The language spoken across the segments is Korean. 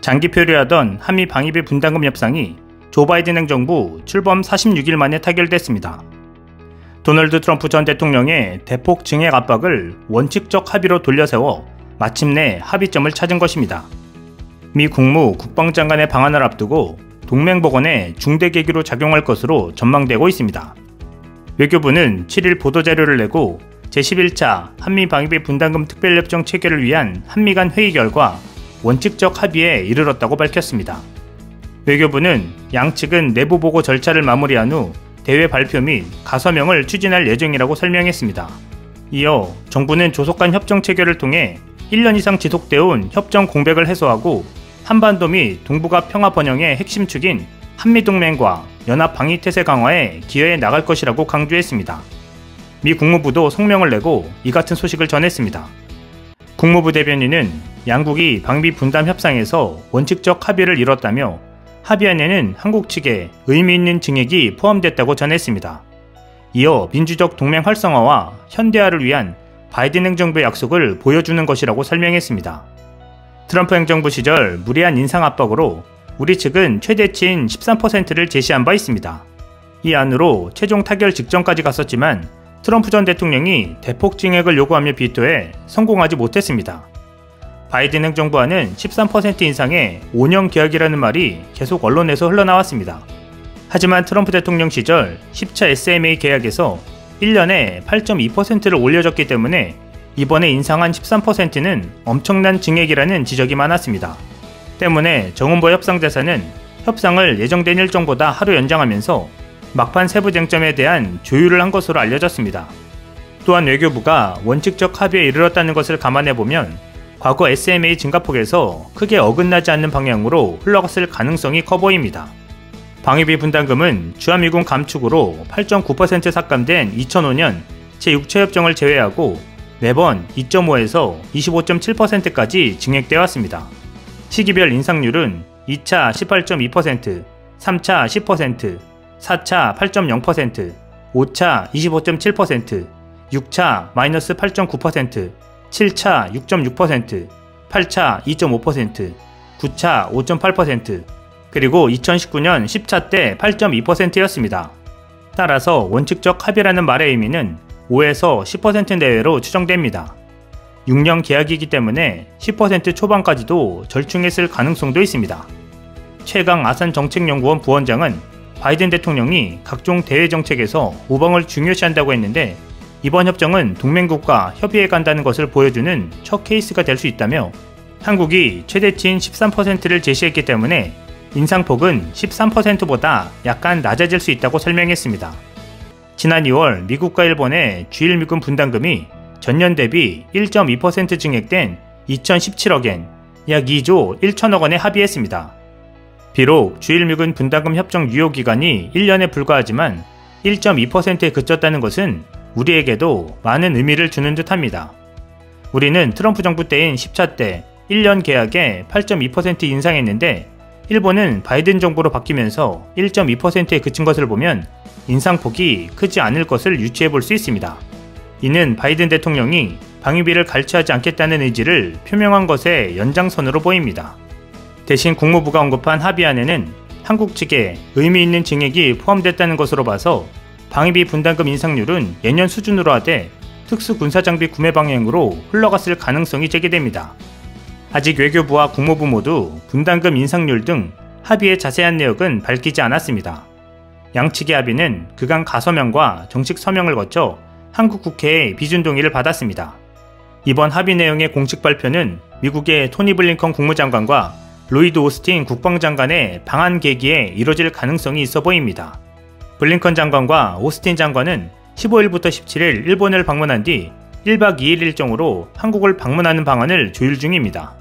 장기 표류하던 한미 방위비 분담금 협상이 조 바이든 행정부 출범 46일 만에 타결됐습니다. 도널드 트럼프 전 대통령의 대폭 증액 압박을 원칙적 합의로 돌려세워 마침내 합의점을 찾은 것입니다. 미 국무 국방장관의 방한을 앞두고 동맹복원에 중대 계기로 작용할 것으로 전망되고 있습니다. 외교부는 7일 보도자료를 내고 제11차 한미 방위비 분담금 특별협정 체결을 위한 한미 간 회의 결과 원칙적 합의에 이르렀다고 밝혔습니다. 외교부는 양측은 내부 보고 절차를 마무리한 후 대외 발표 및 가서명을 추진할 예정이라고 설명했습니다. 이어 정부는 조속한 협정 체결을 통해 1년 이상 지속되어 온 협정 공백을 해소하고 한반도 및 동북아 평화 번영의 핵심 축인 한미동맹과 연합 방위태세 강화에 기여해 나갈 것이라고 강조했습니다. 미 국무부도 성명을 내고 이 같은 소식을 전했습니다. 국무부 대변인은 양국이 방위 분담 협상에서 원칙적 합의를 이뤘다며 합의안에는 한국 측에 의미 있는 증액이 포함됐다고 전했습니다. 이어 민주적 동맹 활성화와 현대화를 위한 바이든 행정부의 약속을 보여주는 것이라고 설명했습니다. 트럼프 행정부 시절 무리한 인상 압박으로 우리 측은 최대치인 13%를 제시한 바 있습니다. 이 안으로 최종 타결 직전까지 갔었지만 트럼프 전 대통령이 대폭 증액을 요구하며 비토해 성공하지 못했습니다. 바이든 행정부안은 13% 인상의 5년 계약이라는 말이 계속 언론에서 흘러나왔습니다. 하지만 트럼프 대통령 시절 10차 SMA 계약에서 1년에 8.2%를 올려줬기 때문에 이번에 인상한 13%는 엄청난 증액이라는 지적이 많았습니다. 때문에 정은보 협상대사는 협상을 예정된 일정보다 하루 연장하면서 막판 세부 쟁점에 대한 조율을 한 것으로 알려졌습니다. 또한 외교부가 원칙적 합의에 이르렀다는 것을 감안해보면 과거 SMA 증가폭에서 크게 어긋나지 않는 방향으로 흘러갔을 가능성이 커 보입니다. 방위비 분담금은 주한미군 감축으로 8.9% 삭감된 2005년 제6차 협정을 제외하고 매번 2.5에서 25.7%까지 증액되어 왔습니다. 시기별 인상률은 2차 18.2%, 3차 10%, 4차 8.0%, 5차 25.7%, 6차 마이너스 8.9%, 7차 6.6%, 8차 2.5%, 9차 5.8%, 그리고 2019년 10차 때 8.2%였습니다. 따라서 원칙적 합의라는 말의 의미는 5에서 10% 내외로 추정됩니다. 6년 계약이기 때문에 10% 초반까지도 절충했을 가능성도 있습니다. 최강 아산 정책연구원 부원장은 바이든 대통령이 각종 대외 정책에서 모방을 중요시한다고 했는데 이번 협정은 동맹국과 협의해 간다는 것을 보여주는 첫 케이스가 될 수 있다며 한국이 최대치인 13%를 제시했기 때문에 인상폭은 13%보다 약간 낮아질 수 있다고 설명했습니다. 지난 2월 미국과 일본의 주일미군 분담금이 전년 대비 1.2% 증액된 2017억엔, 약 2조 1천억 원에 합의했습니다. 비록 주일미군 분담금 협정 유효기간이 1년에 불과하지만 1.2%에 그쳤다는 것은 우리에게도 많은 의미를 주는 듯합니다. 우리는 트럼프 정부 때인 10차 때 1년 계약에 8.2% 인상했는데 일본은 바이든 정부로 바뀌면서 1.2%에 그친 것을 보면 인상폭이 크지 않을 것을 유추해 볼 수 있습니다. 이는 바이든 대통령이 방위비를 갈취하지 않겠다는 의지를 표명한 것의 연장선으로 보입니다. 대신 국무부가 언급한 합의안에는 한국 측에 의미 있는 증액이 포함됐다는 것으로 봐서 방위비 분담금 인상률은 예년 수준으로 하되 특수군사장비 구매 방향으로 흘러갔을 가능성이 제기됩니다. 아직 외교부와 국무부 모두 분담금 인상률 등 합의의 자세한 내역은 밝히지 않았습니다. 양측의 합의는 그간 가서명과 정식 서명을 거쳐 한국 국회의 비준 동의를 받았습니다. 이번 합의 내용의 공식 발표는 미국의 토니 블링컨 국무장관과 로이드 오스틴 국방장관의 방한 계기에 이뤄질 가능성이 있어 보입니다. 블링컨 장관과 오스틴 장관은 15일부터 17일 일본을 방문한 뒤 1박 2일 일정으로 한국을 방문하는 방안을 조율 중입니다.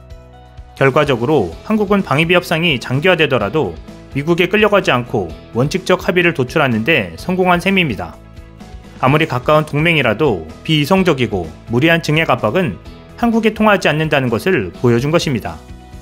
결과적으로 한국은 방위비 협상이 장기화되더라도 미국에 끌려가지 않고 원칙적 합의를 도출하는 데 성공한 셈입니다. 아무리 가까운 동맹이라도 비이성적이고 무리한 증액 압박은 한국에 통하지 않는다는 것을 보여준 것입니다.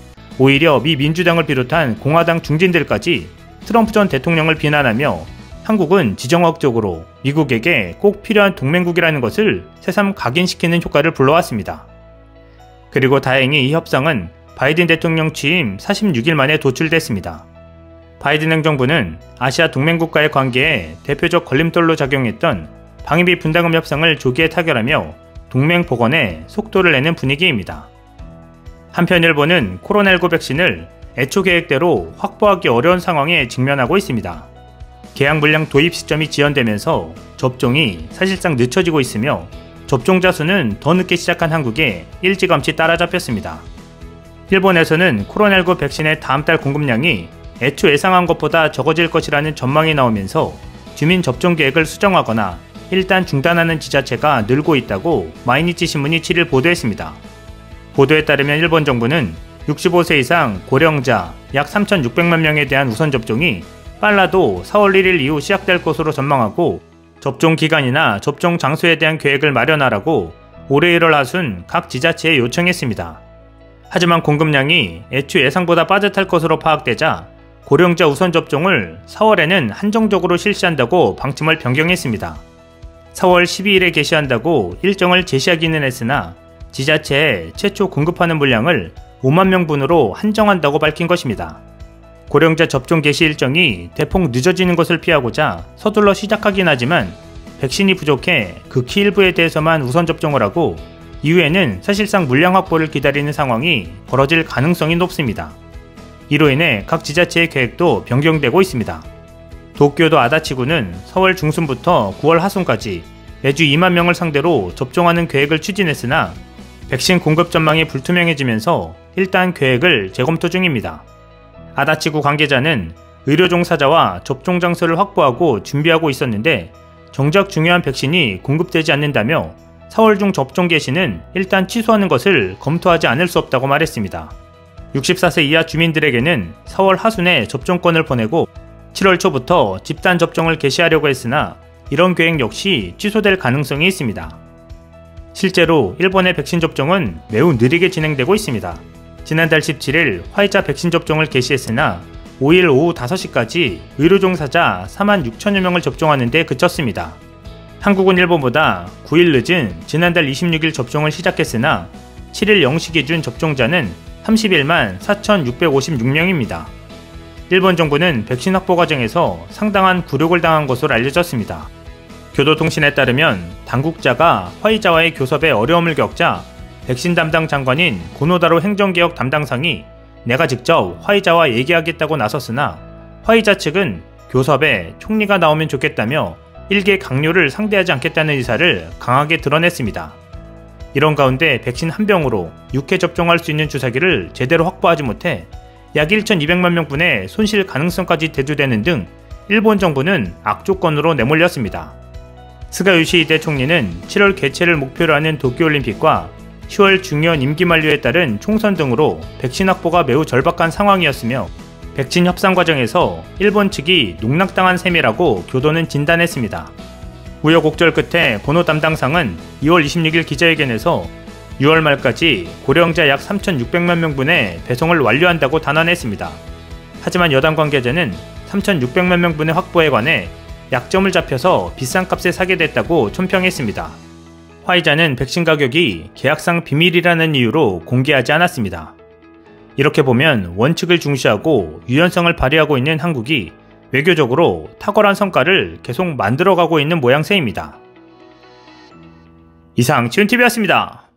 오히려 미 민주당을 비롯한 공화당 중진들까지 트럼프 전 대통령을 비난하며 한국은 지정학적으로 미국에게 꼭 필요한 동맹국이라는 것을 새삼 각인시키는 효과를 불러왔습니다. 그리고 다행히 이 협상은 바이든 대통령 취임 46일 만에 도출됐습니다. 바이든 행정부는 아시아 동맹국가의 관계에 대표적 걸림돌로 작용했던 방위비 분담금 협상을 조기에 타결하며 동맹 복원에 속도를 내는 분위기입니다. 한편 일본은 코로나19 백신을 애초 계획대로 확보하기 어려운 상황에 직면하고 있습니다. 계약 물량 도입 시점이 지연되면서 접종이 사실상 늦춰지고 있으며 접종자 수는 더 늦게 시작한 한국에 일찌감치 따라잡혔습니다. 일본에서는 코로나19 백신의 다음 달 공급량이 애초 예상한 것보다 적어질 것이라는 전망이 나오면서 주민 접종 계획을 수정하거나 일단 중단하는 지자체가 늘고 있다고 마이니치 신문이 7일 보도했습니다. 보도에 따르면 일본 정부는 65세 이상 고령자 약 3,600만 명에 대한 우선 접종이 빨라도 4월 1일 이후 시작될 것으로 전망하고 접종 기간이나 접종 장소에 대한 계획을 마련하라고 올해 1월 하순 각 지자체에 요청했습니다. 하지만 공급량이 애초 예상보다 빠듯할 것으로 파악되자 고령자 우선 접종을 4월에는 한정적으로 실시한다고 방침을 변경했습니다. 4월 12일에 개시한다고 일정을 제시하기는 했으나 지자체에 최초 공급하는 물량을 5만 명분으로 한정한다고 밝힌 것입니다. 고령자 접종 개시 일정이 대폭 늦어지는 것을 피하고자 서둘러 시작하긴 하지만 백신이 부족해 극히 일부에 대해서만 우선 접종을 하고 이후에는 사실상 물량 확보를 기다리는 상황이 벌어질 가능성이 높습니다. 이로 인해 각 지자체의 계획도 변경되고 있습니다. 도쿄도 아다치구는 4월 중순부터 9월 하순까지 매주 2만 명을 상대로 접종하는 계획을 추진했으나 백신 공급 전망이 불투명해지면서 일단 계획을 재검토 중입니다. 아다치구 관계자는 의료 종사자와 접종 장소를 확보하고 준비하고 있었는데 정작 중요한 백신이 공급되지 않는다며 4월 중 접종 개시는 일단 취소하는 것을 검토하지 않을 수 없다고 말했습니다. 64세 이하 주민들에게는 4월 하순에 접종권을 보내고 7월 초부터 집단 접종을 개시하려고 했으나 이런 계획 역시 취소될 가능성이 있습니다. 실제로 일본의 백신 접종은 매우 느리게 진행되고 있습니다. 지난달 17일 화이자 백신 접종을 개시했으나 5일 오후 5시까지 의료 종사자 4만 6천여 명을 접종하는 데 그쳤습니다. 한국은 일본보다 9일 늦은 지난달 26일 접종을 시작했으나 7일 0시 기준 접종자는 31만 4,656명입니다. 일본 정부는 백신 확보 과정에서 상당한 굴욕을 당한 것으로 알려졌습니다. 교도통신에 따르면 당국자가 화이자와의 교섭에 어려움을 겪자 백신 담당 장관인 고노다로 행정개혁 담당상이 내가 직접 화이자와 얘기하겠다고 나섰으나 화이자 측은 교섭에 총리가 나오면 좋겠다며 일개 강요를 상대하지 않겠다는 의사를 강하게 드러냈습니다. 이런 가운데 백신 한 병으로 6회 접종할 수 있는 주사기를 제대로 확보하지 못해 약 1,200만 명분의 손실 가능성까지 대두되는 등 일본 정부는 악조건으로 내몰렸습니다. 스가 요시히데 총리는 7월 개최를 목표로 하는 도쿄올림픽과 10월 중요한 임기 만료에 따른 총선 등으로 백신 확보가 매우 절박한 상황이었으며 백신 협상 과정에서 일본 측이 농락당한 셈이라고 교도는 진단했습니다. 우여곡절 끝에 고노 담당상은 2월 26일 기자회견에서 6월 말까지 고령자 약 3,600만 명분의 배송을 완료한다고 단언했습니다. 하지만 여당 관계자는 3,600만 명분의 확보에 관해 약점을 잡혀서 비싼 값에 사게 됐다고 촌평했습니다. 화이자는 백신 가격이 계약상 비밀이라는 이유로 공개하지 않았습니다. 이렇게 보면 원칙을 중시하고 유연성을 발휘하고 있는 한국이 외교적으로 탁월한 성과를 계속 만들어가고 있는 모양새입니다. 이상 치훈TV였습니다.